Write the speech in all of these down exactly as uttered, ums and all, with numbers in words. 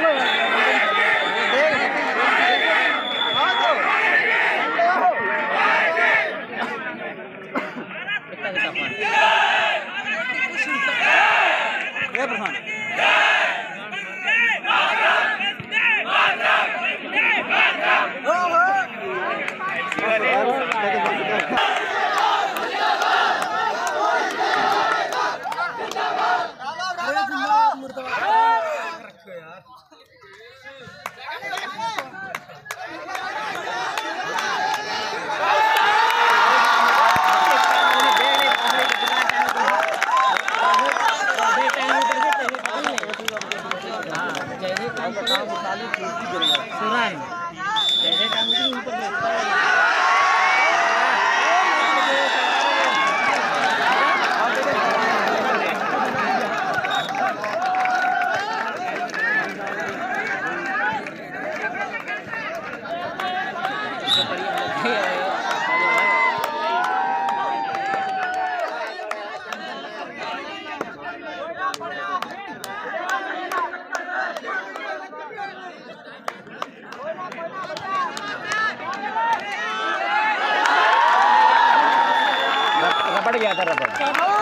रबड़ गया था रबड़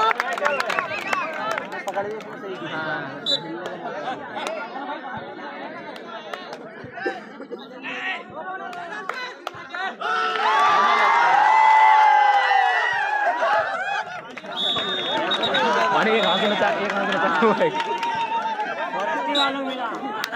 पकड़िए उसमें सही पानी एक हाथ में चार एक हाथ में चार हुआ है वालों मिला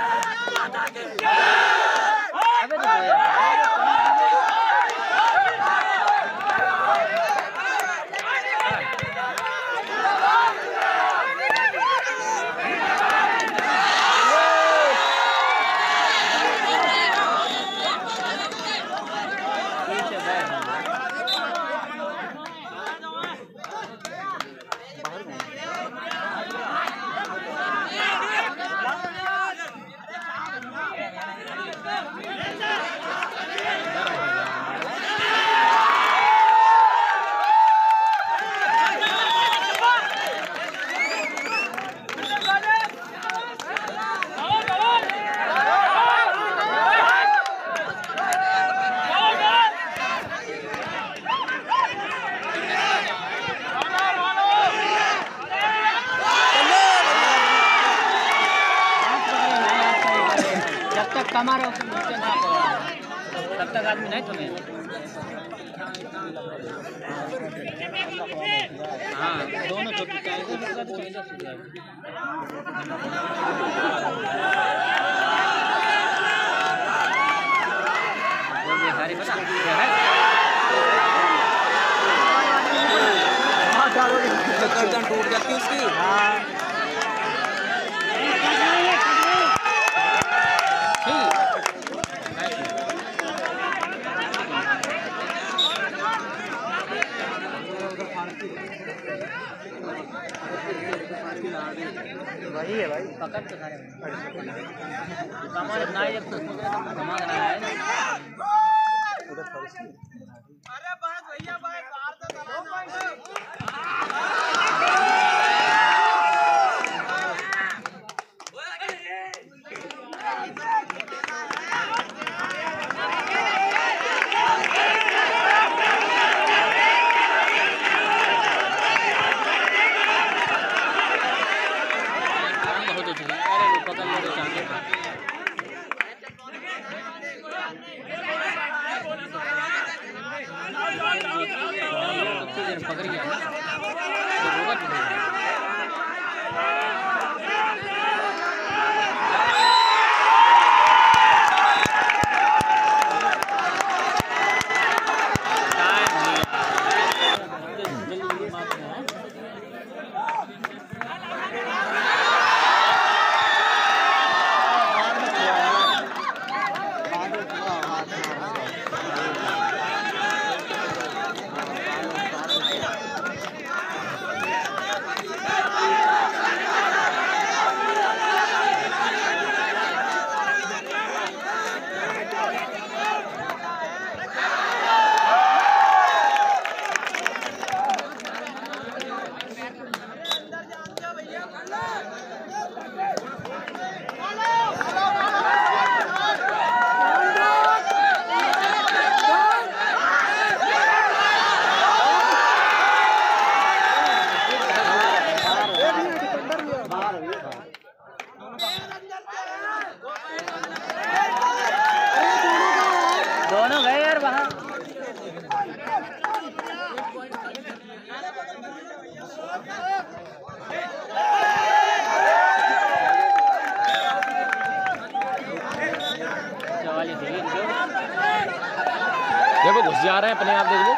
कमारो तब तक आदमी नहीं तुम्हें हाँ दोनों छोटी चाहिए तो चाहिए सारी पता गर्दन टूट जाती उसकी हाँ वही है भाई पकड़ तो सारे कमाल ना जब तो कमाल रहा है उधर थोड़ी सी अरे बस भैया भाई कार तो चला पकड़ गया वाली थी देखो घुस जा रहे हैं अपने आप, देखो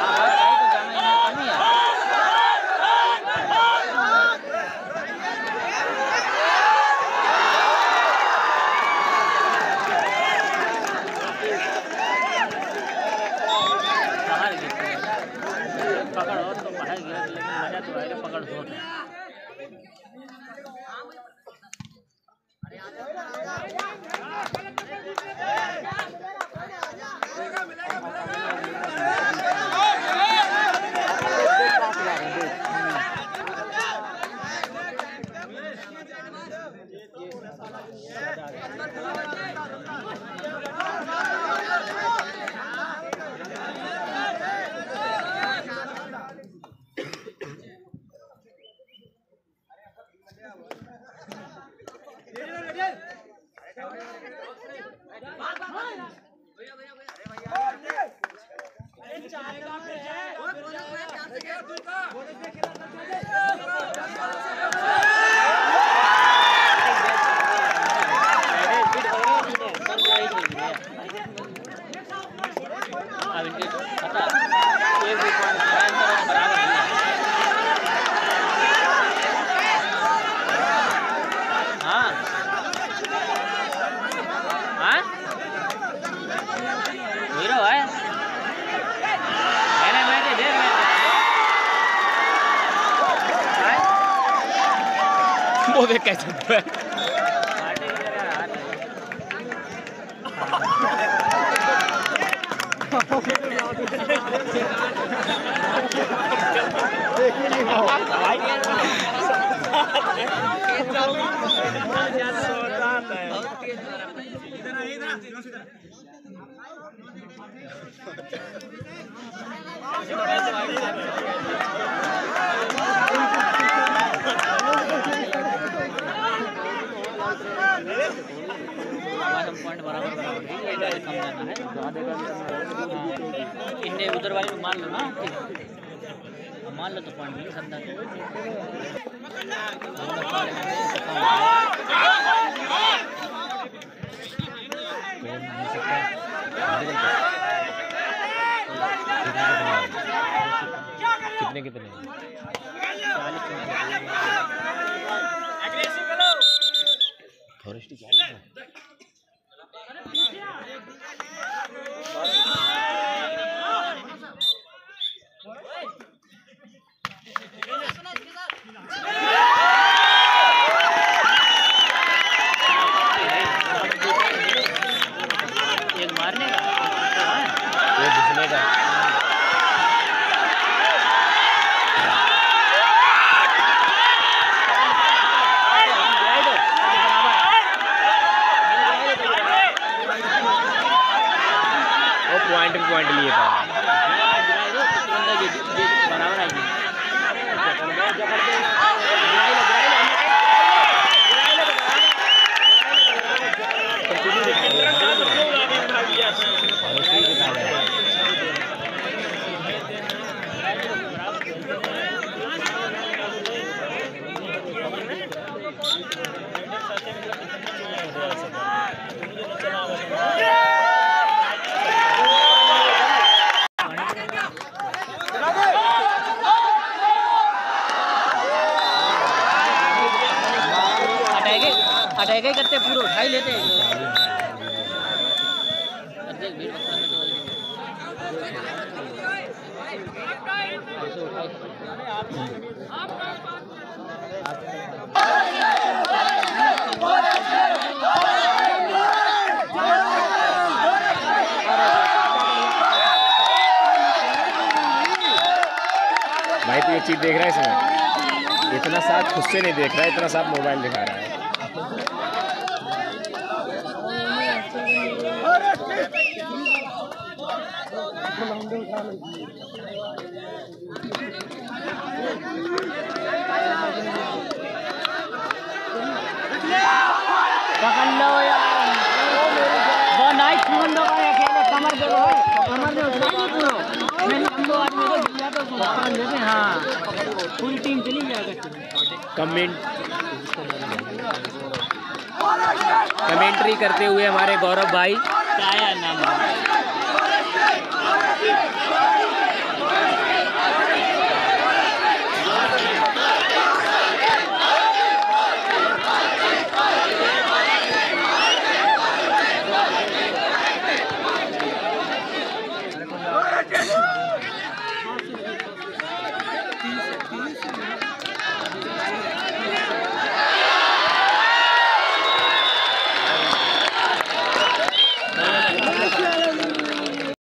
पकड़ हो तो बाहर गिरा, लेकिन मजा तो आएगा पकड़ हो। वो देख कैसे है पॉइंट बराबर बराबर कम जाना है, इन्हें उधर वाले मान लो ना, मान लो तो पॉइंट मिल सकता है। कितने कितने फॉरेस्ट क्या है? एक मारने का, एक घुसने का। पॉइंट पॉइंट लिए था बराबर आएगी। अटैक ही करते पूरे उठा ही लेते हैं। भाई तो ये चीज देख रहा है इसमें, इतना साफ खुद से नहीं देख रहा है, इतना साफ मोबाइल दिखा रहा है। पकड़ लो यार, वो नाइट फोन लो अकेले कमर दे लो, कमर दे उठा लो पूरा। मैंने हम दो आदमी को दिया तो पकड़ लेते हैं। हाँ पूरी टीम चली जाएगा। कमेंट कमेंट्री करते हुए हमारे गौरव भाई काया नाम